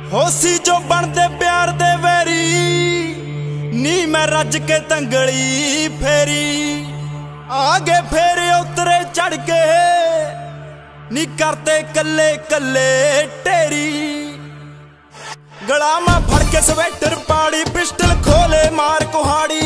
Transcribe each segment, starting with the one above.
होसी जो बनते प्यार दे वैरी नी मैं रज के तंगली फेरी आगे फेरे उतरे चढ़ के नी करते कल्ले कल्ले टेरी गला में फड़ के स्वेटर पाड़ी पिस्टल खोले मार कुहाड़ी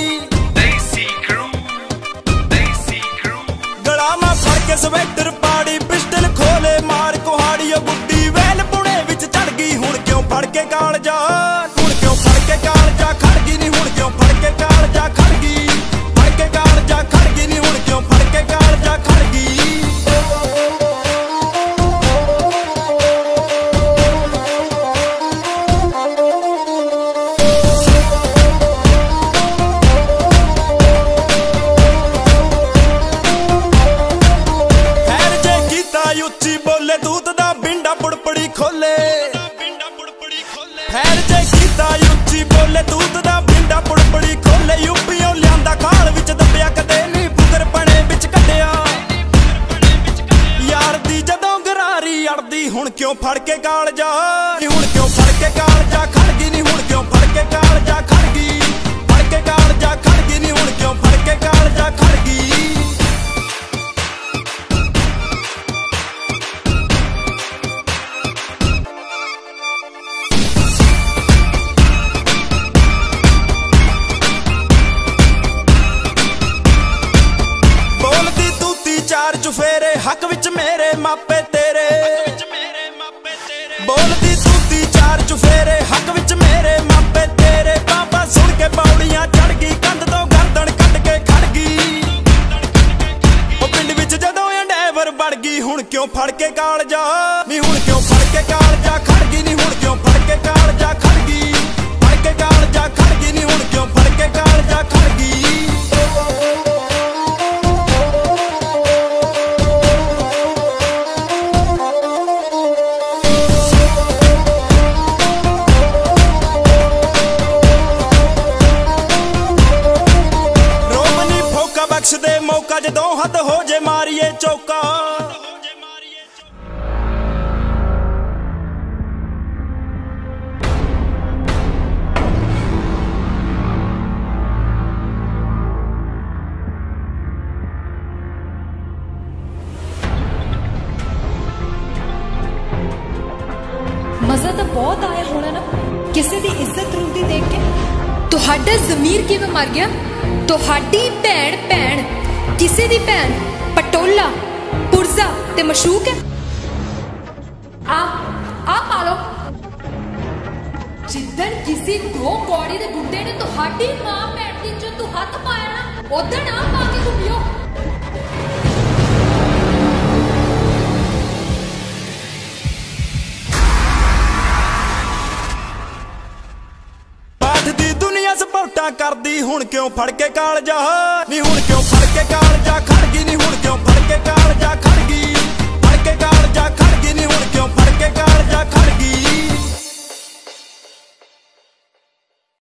गला में फड़ के स्वेटर पाड़ी पिस्टल खोले मार कुहाड़ी बुड्डी वैल पुणे विच चढ़ गई हुण क्यों फड़ के काल जा हुण क्यों फड़ के काल जा खड़ गई नी हुण क्यों फड़ के काल जा खड़ गई फड़ के काल जा खड़ गई नी हुण क्यों फड़ के काल जा खड़ गई उच्ची बोले दूध दा बिंडा पुड़पड़ी खोले खैर जे कीता उच्ची बोले दूध दा बिंडा पुड़पड़ी खोले यूपीओ लियांदा खाल विच दबिया कदे नी पुगर पने विच कटिया यार दी जदों गरारी अड़दी हुण क्यों फड़ के गाल जा नी हुण क्यों फड़ के गाल जा खड़ गई नी हुण क्यों फड़ के गाल जा खड़ गई फड़ के गाल जा खड़ गई नी हुण क्यों फड़ के गाल जा खड़ गई चार चुफेरे हक विच मेरे मापे तेरे बोलदी तूती चार चुफेरे हक विच मेरे मापे तेरे बाबा सुन के पौड़ियां चढ़ गई कंध तो गर्दन कट के खड़ गई ओ पिंड विच जदों अंडेवर बढ़ गई हुण क्यों फड़ के काल जा नी हुण क्यों फड़ के काल जा खड़ गई नी हुण क्यों फड़ के काल जा खड़ गई फड़ के काल जा खड़ गई नी हुण क्यों फड़ के काल जा खड़ गई बख्श दे मौका जदों हद हो जे मारिए चौका मजा तो बहुत आया होना ना किसी दी इज्जत रुलदी देख के। तुहाडा ज़मीर किवें मर गया? तुहाडी भैन भैन किसी दी भैन पटोला पुरजा ते मशूक है। आ पालो जिद्दन किसी दो कौड़ी दे गुंडे ने तुहाडी मां भैन दी जो तू हथ पाया ना उदन आ पा के घुमियो। दुनिया सपोर्टा करदी हुण क्यों फड़ के काल जा नी हुण क्यों फड़ के काल जा।